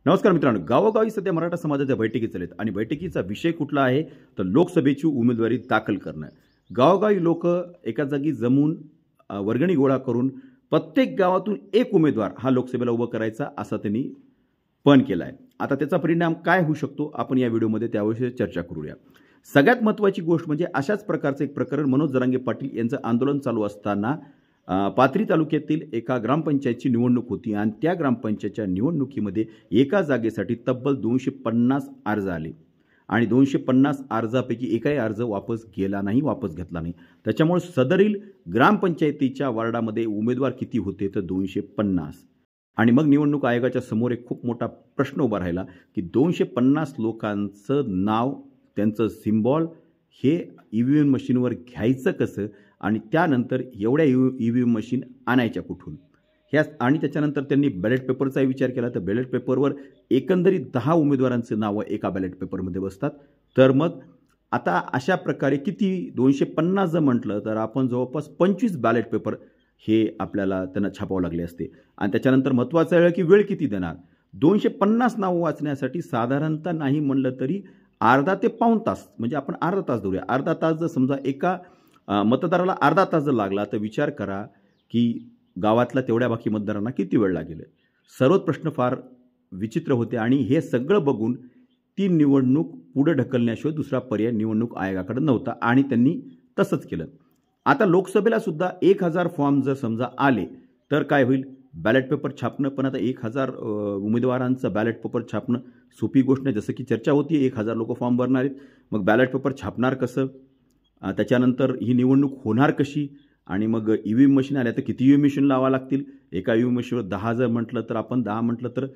नमस्कार मित्रांनो, गावोगावी सध्या मराठा समाजाच्या बैठकी चालत आणि बैठकीचा विषय कुठला आहे तर लोकसभेची उमेदवारी दाखल करणं। गावोगावी लोक एका जागी जमून वर्गणी गोळा करून प्रत्येक गावातून एक उमेदवार हा लोकसभेला उभा करायचा असा त्यांनी पण केलाय। आता त्याचा परिणाम काय होऊ शकतो आपण या व्हिडिओमध्ये त्याविषयी चर्चा करूया। सगळ्यात महत्त्वाची गोष्ट म्हणजे अशाच प्रकारचे एक प्रकरण मनोज जरांगे पाटील यांचं आंदोलन चालू असताना पाथरी तालुक्यातील एका ग्रामपंचायतची निवडणूक होती आणि त्या ग्रामपंचायतच्या निवडणुकीमध्ये एका जागेसाठी तब्बल 250 अर्ज आले आणि 250 अर्जापैकी एकही अर्ज वापस गेला नाही, वापस घेतला नाही। त्याच्यामुळे सदरील ग्रामपंचायतीच्या वार्डामध्ये उमेदवार किती होते तर 250। आणि मग निवडणूक आयोगाच्या समोर एक खूप मोठा प्रश्न उभा राहिला की 250 लोकांचं नाव, त्यांचं सिम्बॉल हे ईव्हीएम मशीनवर घ्यायचं कसं आणि त्यानंतर एवढ्या ईव्हीएम मशीन आणायच्या कुठून ह्या। आणि त्याच्यानंतर त्यांनी बॅलेट पेपरचा विचार केला तर बॅलेट पेपरवर एकंदरीत 10 उमेदवारांचे नावं एका बॅलेट पेपरमध्ये बसतात। तर मग आता अशा प्रकारे किती 250 जर म्हटलं तर आपण जवळपास 25 बॅलेट पेपर हे आपल्याला त्यांना छापावं लागले असते। आणि त्याच्यानंतर महत्त्वाचं आहे की वेळ किती देणार। 250 नावं वाचण्यासाठी साधारणतः नाही म्हणलं तरी अर्धा ते पाऊण तास, म्हणजे आपण अर्धा तास धरूया। अर्धा तास जर समजा एका मतदाराला अर्धा तास जर लागला तर विचार करा की गावातल्या तेवढ्या बाकी मतदारांना किती वेळ लागेल। सर्वच प्रश्न फार विचित्र होते आणि हे सगळं बघून ती निवडणूक पुढे ढकलण्याशिवाय दुसरा पर्याय निवडणूक आयोगाकडे नव्हता आणि त्यांनी तसंच केलं। आता लोकसभेला सुद्धा 1000 फॉर्म जर समजा आले तर काय होईल, बॅलेट पेपर छापणं। पण आता 1000 उमेदवारांचं बॅलेट पेपर छापणं सोपी गोष्ट नाही। जसं की चर्चा होती 1000 लोक फॉर्म भरणार आहेत, मग बॅलेट पेपर छापणार कसं, त्याच्यानंतर ही निवडणूक होणार कशी आणि मग ईव्हीएम मशीन आल्या तर किती ईव्हीएम मशीन लावावं लागतील। एका ईव्हीएम मशीनवर 10 जर म्हटलं तर आपण 10 म्हटलं तर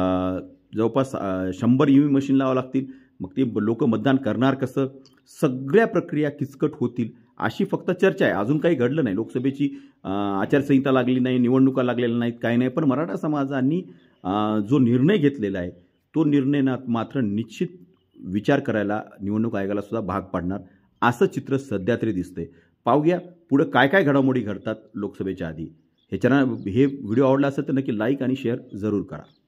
जवळपास 100 ईव्हीएम मशीन लावावं लागतील। मग ते लोक मतदान करणार कसं, सगळ्या प्रक्रिया किचकट होतील अशी फक्त चर्चा आहे। अजून काही घडलं नाही, लोकसभेची आचारसंहिता लागली नाही, निवडणुका लागलेल्या नाहीत, काही नाही। पण मराठा समाजांनी जो निर्णय घेतलेला आहे तो निर्णय मात्र निश्चित विचार करायला निवडणूक आयोगाला सुद्धा भाग पाडणार असं चित्र सध्या तरी दिसतंय। पाहूया पुढे काय काय घडामोडी घडतात लोकसभेच्या आधी। हे व्हिडिओ आवडला असेल तर नक्की लाईक आणि शेअर जरूर करा।